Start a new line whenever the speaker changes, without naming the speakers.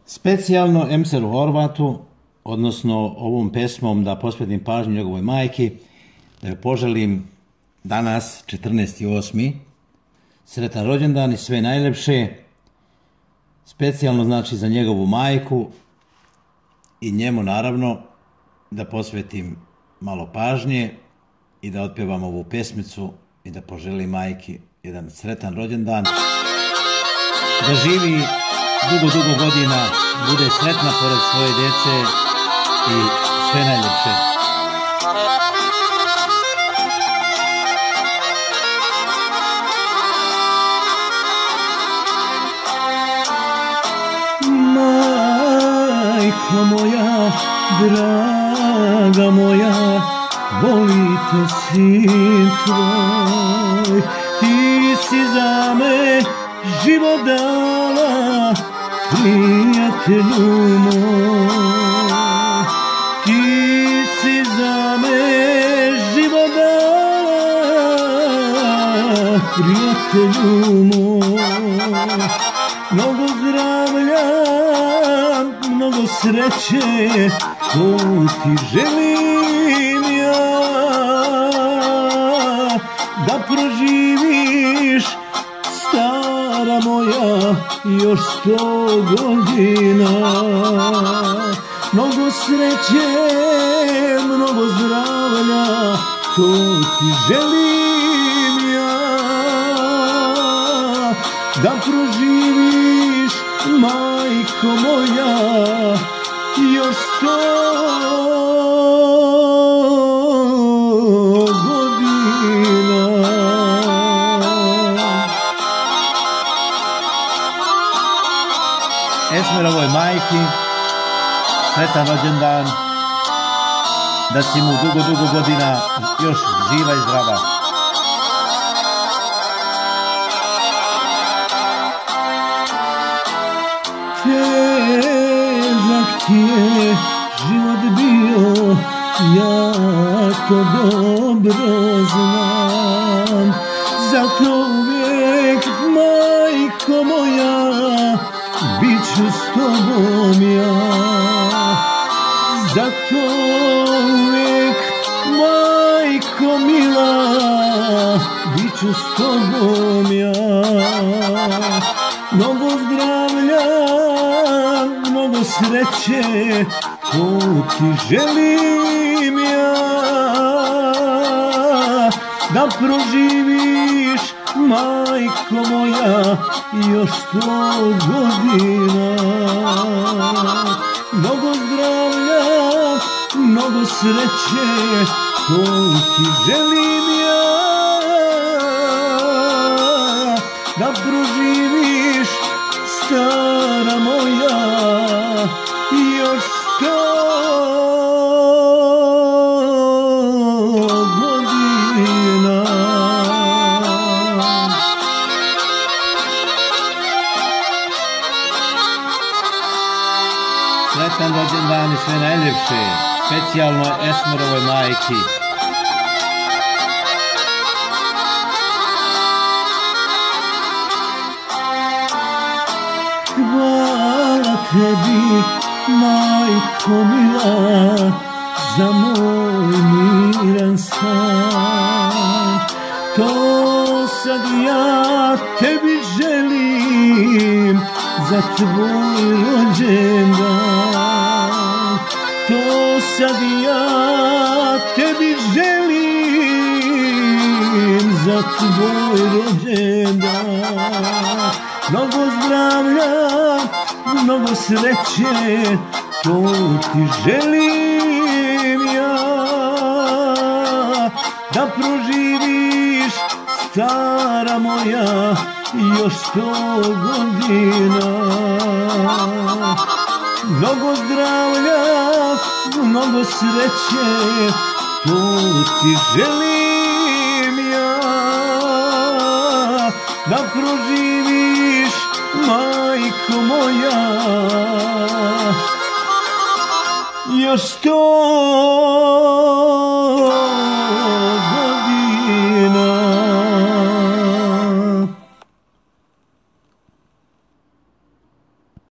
Specijalno Emseru Horvatu, odnosno ovom pesmom da posvetim pažnju njegovoj majki, da joj poželim danas, 14.8. sretan rođendan i sve najlepše. Specijalno znači za njegovu majku i njemu naravno da posvetim malo pažnje i da otpevam ovu pesmicu i da poželim majki jedan sretan rođendan. Da živi dugo godina, bude sretna pored svoje djece i sve najljepše.
Majko moja, draga moja, volite sin tvoj, ti si za me život dala, prijatelju moj, ti si za me život dala, prijatelju moj. Mnogo zdravlja, mnogo sreće, to ti želim ja, da proživiš, stara moja, još 100 godina. Mnogo sreće, mnogo zdravlja, to ti želim ja, da proživiš, majko moja, još 100 godina.
Esmerovoj majki, sretan rođendan, da si mu dugo godina još živa i zdrava.
Težak ti je život bio, ja to dobro znam, zato uvijek, majko moja, bit ću s tobom ja. Zato uvijek, majko mila, bit ću s tobom ja. Mnogo zdravlja, mnogo sreće, to ti želim ja, da proživiš, majko moja, još 100 godina. Mnogo zdravlja, mnogo sreće, to ti želim ja, da proživiš, stara moja, još 100 godina.
Sretan rođendan i sve najljepše, specijalno Esmerovoj majki.
Hvala tebi, majko mila, za moj miran san. To sad ja tebi želim, za tvoj rođendan. To sad ja tebi želim, za tvoj rođendan. Mnogo zdravlja, mnogo sreće, to ti želim ja, da proživiš, stara moja, još 100 godina. Mnogo zdravlja, mnogo sreće, to ti želim ja, da proživiš, majko moja, još 100